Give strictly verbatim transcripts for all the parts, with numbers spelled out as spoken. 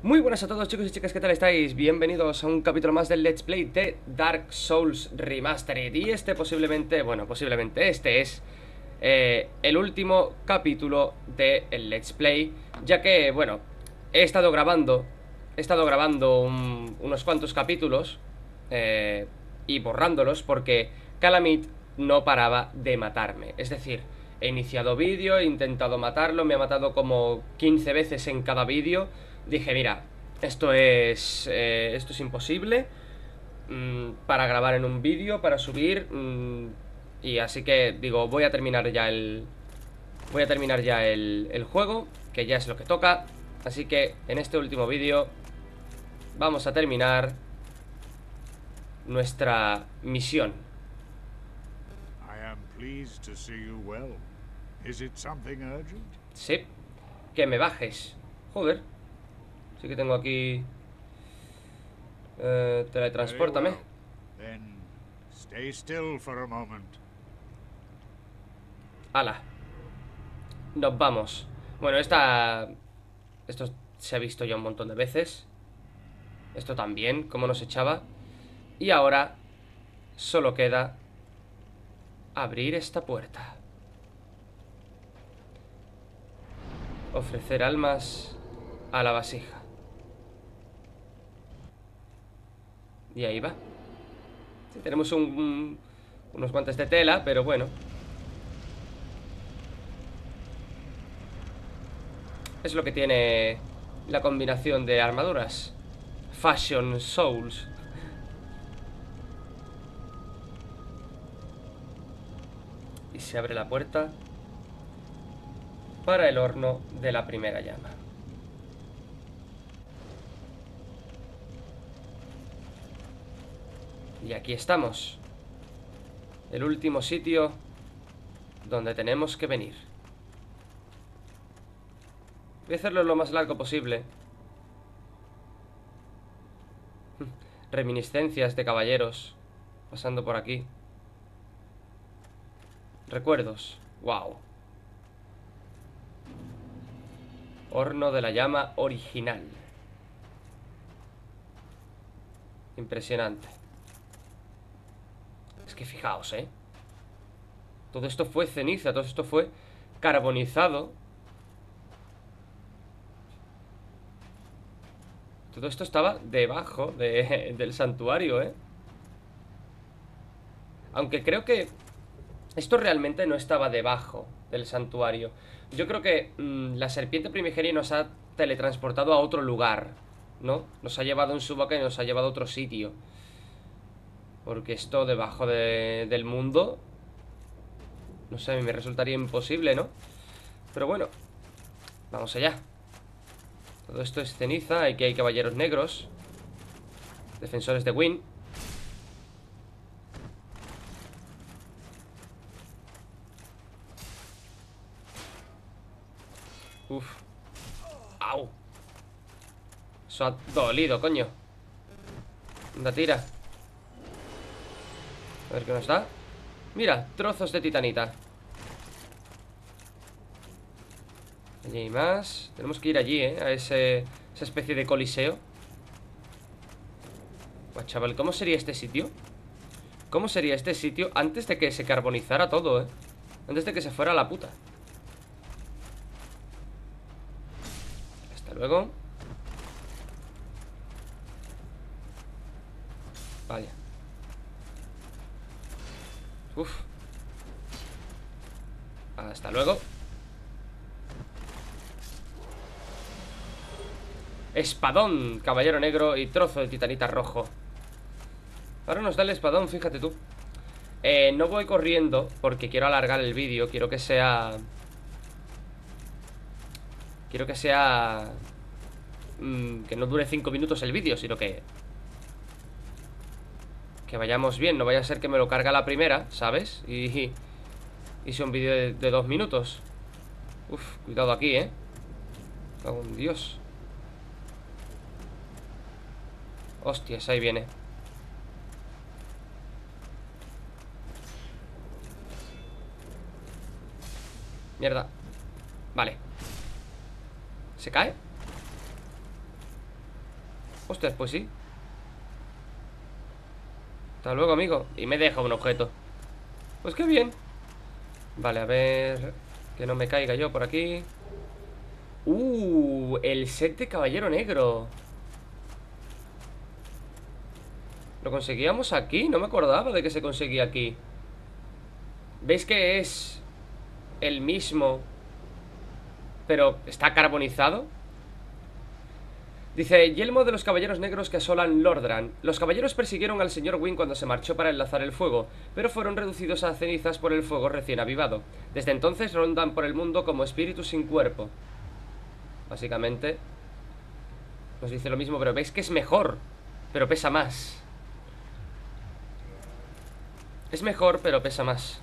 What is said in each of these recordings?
Muy buenas a todos, chicos y chicas, ¿qué tal estáis? Bienvenidos a un capítulo más del Let's Play de Dark Souls Remastered. Y este posiblemente, bueno, posiblemente este es eh, el último capítulo del Let's Play, ya que, bueno, he estado grabando, he estado grabando un- unos cuantos capítulos eh, y borrándolos porque Calamith no paraba de matarme. Es decir, he iniciado vídeo, he intentado matarlo, me ha matado como quince veces en cada vídeo. Dije, mira, esto es, eh, esto es imposible mmm, para grabar en un vídeo, para subir. mmm, y así que digo, voy a terminar ya el... Voy a terminar ya el, el juego, que ya es lo que toca. Así que en este último vídeo vamos a terminar nuestra misión. I am pleased to see you well. Is it something urgent? Sí, que me bajes. Joder. Sí que tengo aquí... Eh, Very teletranspórtame. well. Then stay still for a moment. Ala. Nos vamos. Bueno, esta... Esto se ha visto ya un montón de veces. Esto también, como nos echaba. Y ahora solo queda abrir esta puerta. Ofrecer almas a la vasija. Y ahí va. Sí, tenemos un, un- unos guantes de tela, pero bueno. Es lo que tiene la combinación de armaduras. Fashion Souls. Y se abre la puerta para el horno de la primera llama. Y aquí estamos. El último sitio donde tenemos que venir. Voy a hacerlo lo más largo posible. Reminiscencias de caballeros pasando por aquí. Recuerdos. Wow. Horno de la llama original. Impresionante. Es que fijaos, ¿eh? Todo esto fue ceniza, todo esto fue carbonizado. Todo esto estaba debajo de, del santuario, ¿eh? Aunque creo que esto realmente no estaba debajo del santuario. Yo creo que mmm, la serpiente primigenia nos ha teletransportado a otro lugar, ¿no? Nos ha llevado en su boca y nos ha llevado a otro sitio. Porque esto debajo de, del mundo, no sé, me resultaría imposible, ¿no? Pero bueno, vamos allá. Todo esto es ceniza. Aquí hay caballeros negros, defensores de Wynn. Uf. Au. Eso ha dolido, coño. Anda, tira. A ver qué nos da. Mira, trozos de titanita. Allí hay más. Tenemos que ir allí, ¿eh? A ese, esa especie de coliseo. Buah, chaval, ¿cómo sería este sitio? ¿Cómo sería este sitio antes de que se carbonizara todo, eh? Antes de que se fuera a la puta. Hasta luego. Vaya. Uf. Hasta luego. Espadón, caballero negro y trozo de titanita rojo. Ahora nos da el espadón, fíjate tú. eh, No voy corriendo porque quiero alargar el vídeo. Quiero que sea... Quiero que sea... Mmm, que no dure cinco minutos el vídeo, sino que... Que vayamos bien, no vaya a ser que me lo carga la primera, ¿sabes? Y... Y sea un vídeo de, de dos minutos. Uf, cuidado aquí, ¿eh? Cago en Dios. Hostias, ahí viene. Mierda. Vale. ¿Se cae? Hostias, pues sí. Hasta luego, amigo. Y me deja un objeto. Pues qué bien. Vale, a ver... Que no me caiga yo por aquí. Uh, el set de Caballero Negro. ¿Lo conseguíamos aquí? No me acordaba de que se conseguía aquí. ¿Veis que es el mismo, pero está carbonizado? Dice, yelmo de los caballeros negros que asolan Lordran. Los caballeros persiguieron al señor Wynn cuando se marchó para enlazar el fuego, pero fueron reducidos a cenizas por el fuego recién avivado. Desde entonces rondan por el mundo como espíritus sin cuerpo. Básicamente nos dice lo mismo, pero veis que es mejor, pero pesa más. Es mejor, pero pesa más.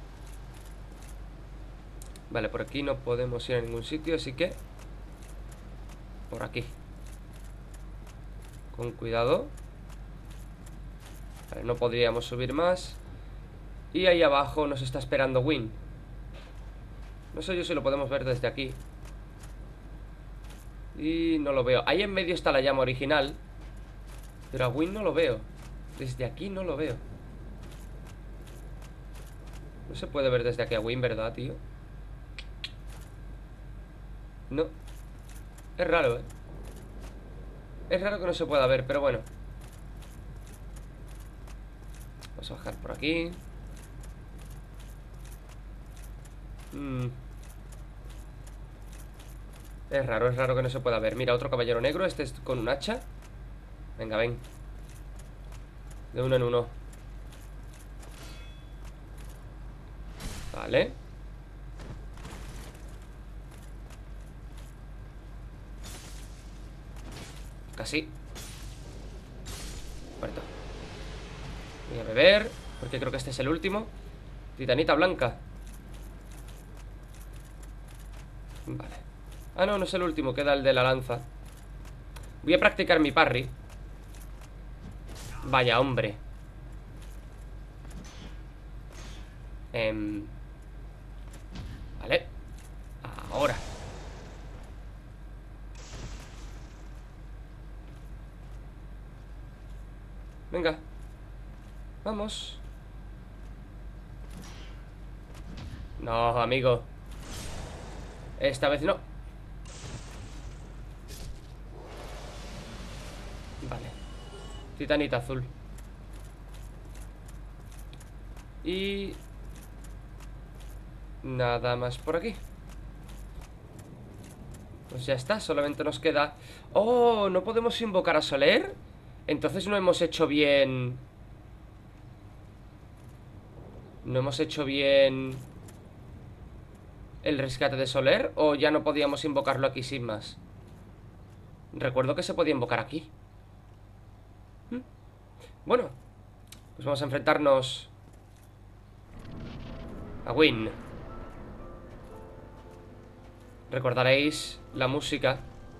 Vale, por aquí no podemos ir a ningún sitio, así que por aquí. Con cuidado. Vale, no podríamos subir más. Y ahí abajo nos está esperando Wynn. No sé yo si lo podemos ver desde aquí. Y no lo veo. Ahí en medio está la llama original, pero a Wynn no lo veo. Desde aquí no lo veo. No se puede ver desde aquí a Wynn, ¿verdad, tío? No. Es raro, ¿eh? Es raro que no se pueda ver, pero bueno. Vamos a bajar por aquí. mm. Es raro, es raro que no se pueda ver. Mira, otro caballero negro, este es con un hacha. Venga, ven. De uno en uno. Vale. Casi. Muerto. Voy a beber, porque creo que este es el último. Titanita blanca. Vale. Ah, no, no es el último, queda el de la lanza. Voy a practicar mi parry. Vaya, hombre. eh... Vale. Ahora. Venga. Vamos. No, amigo. Esta vez no. Vale. Titanita azul. Y... nada más por aquí. Pues ya está, solamente nos queda... ¡Oh! ¿No podemos invocar a Soler? Entonces no hemos hecho bien... ¿No hemos hecho bien el rescate de Soler? ¿O ya no podíamos invocarlo aquí sin más? Recuerdo que se podía invocar aquí. ¿Mm? Bueno, pues vamos a enfrentarnos a Wynn. Recordaréis la música.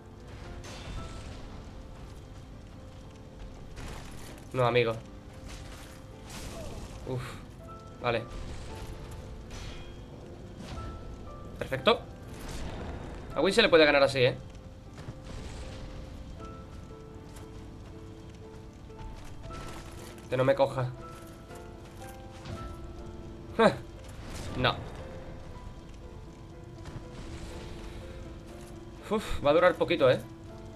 No, amigo. Uf, vale. Perfecto. A Wynn se le puede ganar así, ¿eh? Que no me coja. No. Uf, va a durar poquito, ¿eh?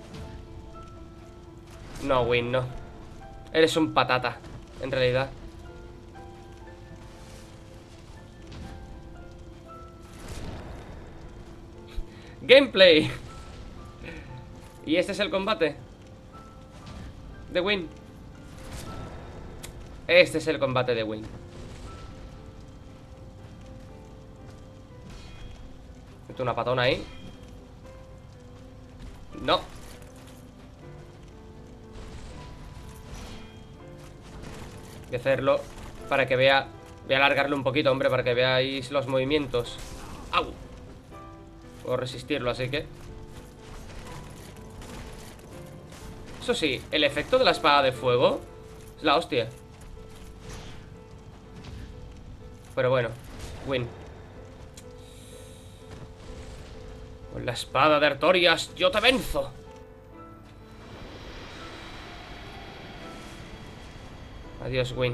No, Wynn, no. Eres un patata, en realidad. Gameplay. Y este es el combate de Wynn. Este es el combate de Wynn. Meto una patona ahí. No. Voy a hacerlo para que vea. Voy a alargarlo un poquito, hombre, para que veáis los movimientos. ¡Au! Puedo resistirlo, así que... Eso sí, el efecto de la espada de fuego es la hostia. Pero bueno, Wynn. Con la espada de Artorias yo te venzo. Adiós, Gwyn.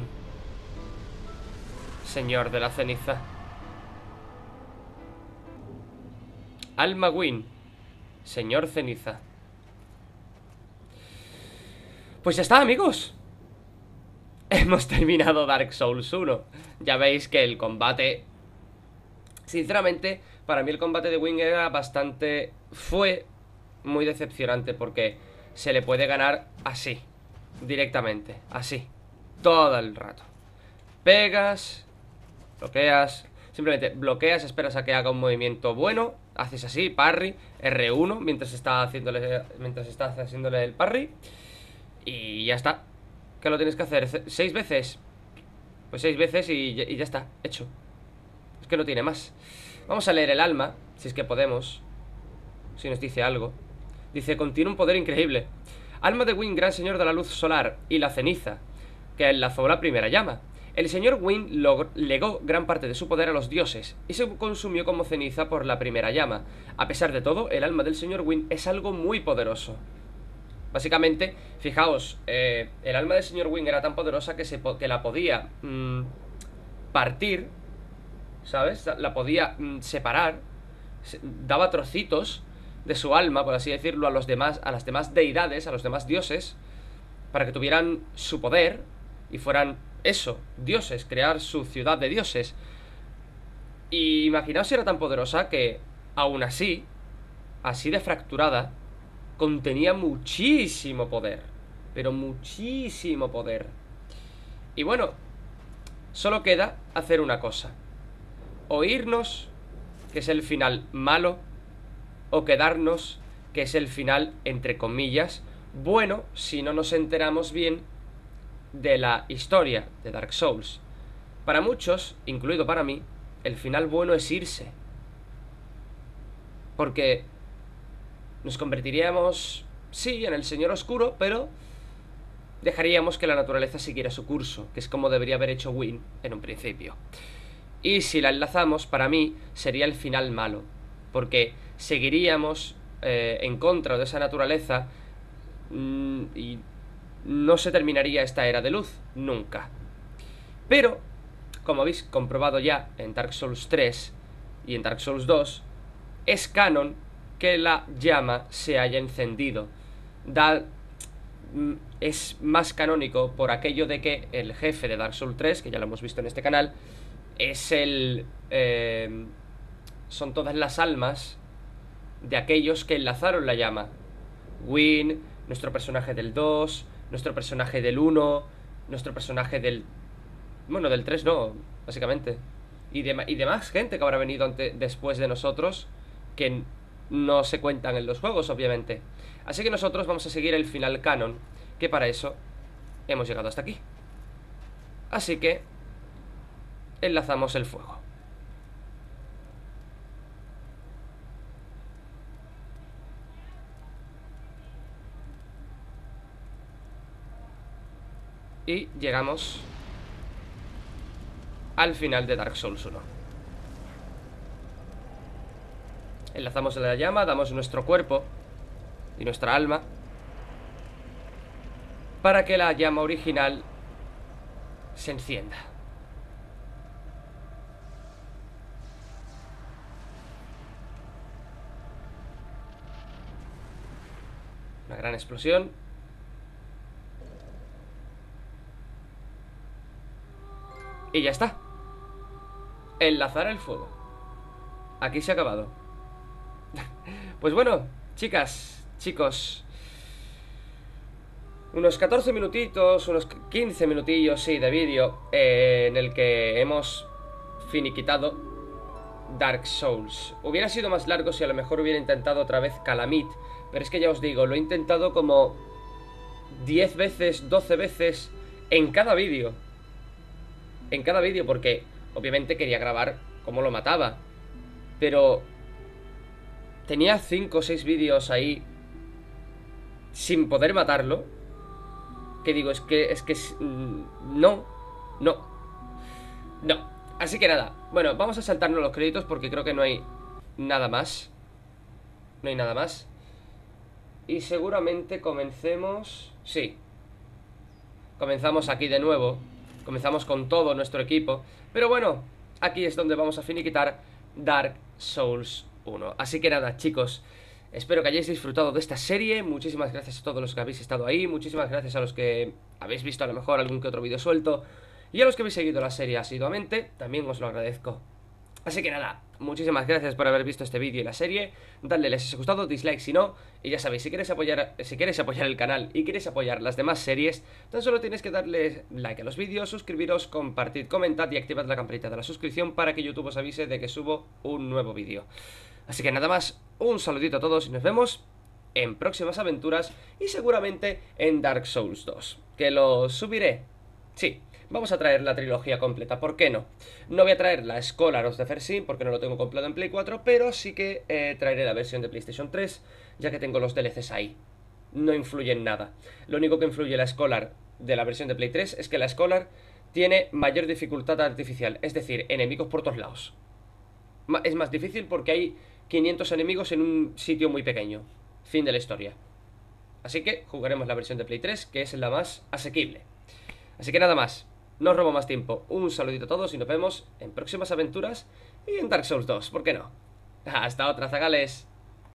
Señor de la ceniza. Alma Gwyn. Señor ceniza. Pues ya está, amigos. Hemos terminado Dark Souls uno. Ya veis que el combate... Sinceramente, para mí el combate de Gwyn era bastante... Fue muy decepcionante porque se le puede ganar así. Directamente, así. Todo el rato. Pegas, bloqueas, simplemente bloqueas, esperas a que haga un movimiento bueno, haces así, parry, R uno, mientras está haciéndole, mientras estás haciéndole el parry, y ya está. ¿Qué lo tienes que hacer? ¿Seis veces? Pues seis veces y, y ya está, hecho. Es que no tiene más. Vamos a leer el alma, si es que podemos. Si nos dice algo. Dice, contiene un poder increíble. Alma de Gwyn, gran señor de la luz solar y la ceniza, que enlazó la primera llama. El señor Gwyn legó gran parte de su poder a los dioses y se consumió como ceniza por la primera llama. A pesar de todo, el alma del señor Gwyn es algo muy poderoso. Básicamente, fijaos, eh, el alma del señor Gwyn era tan poderosa que, se po que la podía mmm, partir, ¿sabes? La podía mmm, separar, se daba trocitos de su alma, por así decirlo, a los demás, a las demás deidades, a los demás dioses, para que tuvieran su poder y fueran eso, dioses, crear su ciudad de dioses. Y imaginaos si era tan poderosa que, aún así, así de fracturada, contenía muchísimo poder. Pero muchísimo poder. Y bueno, solo queda hacer una cosa: o irnos, que es el final malo, o quedarnos, que es el final, entre comillas, bueno, si no nos enteramos bien de la historia de Dark Souls. Para muchos, incluido para mí, el final bueno es irse, porque nos convertiríamos, sí, en el Señor Oscuro, pero dejaríamos que la naturaleza siguiera su curso, que es como debería haber hecho Gwyn en un principio. Y si la enlazamos, para mí, sería el final malo, porque seguiríamos eh, en contra de esa naturaleza mmm, y no se terminaría esta era de luz, nunca. Pero, como habéis comprobado ya en Dark Souls tres y en Dark Souls dos, es canon que la llama se haya encendido. Da, es más canónico por aquello de que el jefe de Dark Souls tres, que ya lo hemos visto en este canal, es el... Eh, son todas las almas de aquellos que enlazaron la llama. Gwyn, nuestro personaje del dos, nuestro personaje del uno, nuestro personaje del... Bueno, del tres no, básicamente. Y de, y de más gente que habrá venido ante, después de nosotros, que no se cuentan en los juegos, obviamente. Así que nosotros vamos a seguir el final canon, que para eso hemos llegado hasta aquí. Así que enlazamos el fuego. Y llegamos al final de Dark Souls uno. Enlazamos la llama, damos nuestro cuerpo y nuestra alma para que la llama original se encienda. Una gran explosión. Y ya está. Enlazar el fuego. Aquí se ha acabado. Pues bueno, chicas, chicos, unos catorce minutitos, unos quince minutillos, sí, de vídeo, eh, en el que hemos finiquitado Dark Souls. Hubiera sido más largo si a lo mejor hubiera intentado otra vez Calamit, pero es que ya os digo, lo he intentado como diez veces, doce veces en cada vídeo. En cada vídeo, porque obviamente quería grabar cómo lo mataba, pero tenía cinco o seis vídeos ahí sin poder matarlo, que digo, es que, es que, no, no, no. Así que nada, bueno, vamos a saltarnos los créditos porque creo que no hay nada más. No hay nada más. Y seguramente comencemos, sí, comenzamos aquí de nuevo. Comenzamos con todo nuestro equipo. Pero bueno, aquí es donde vamos a finiquitar Dark Souls uno. Así que nada, chicos, espero que hayáis disfrutado de esta serie. Muchísimas gracias a todos los que habéis estado ahí. Muchísimas gracias a los que habéis visto a lo mejor algún que otro vídeo suelto. Y a los que habéis seguido la serie asiduamente, también os lo agradezco. Así que nada, muchísimas gracias por haber visto este vídeo y la serie. Dadle like si os ha gustado, dislike si no. Y ya sabéis, si queréis apoyar, si queréis apoyar el canal y queréis apoyar las demás series, tan solo tienes que darle like a los vídeos, suscribiros, compartid, comentad y activad la campanita de la suscripción para que YouTube os avise de que subo un nuevo vídeo. Así que nada más, un saludito a todos y nos vemos en próximas aventuras y seguramente en Dark Souls dos, que lo subiré. Sí, vamos a traer la trilogía completa, ¿por qué no? No voy a traer la Scholar of the First Sin porque no lo tengo completo en Play cuatro, pero sí que eh, traeré la versión de PlayStation tres, ya que tengo los D L Cs ahí. No influye en nada. Lo único que influye en la Scholar de la versión de Play tres es que la Scholar tiene mayor dificultad artificial, es decir, enemigos por todos lados. Es más difícil porque hay quinientos enemigos en un sitio muy pequeño. Fin de la historia. Así que jugaremos la versión de Play tres, que es la más asequible. Así que nada más, no os robo más tiempo. Un saludito a todos y nos vemos en próximas aventuras y en Dark Souls dos, ¿por qué no? Hasta otra, zagales.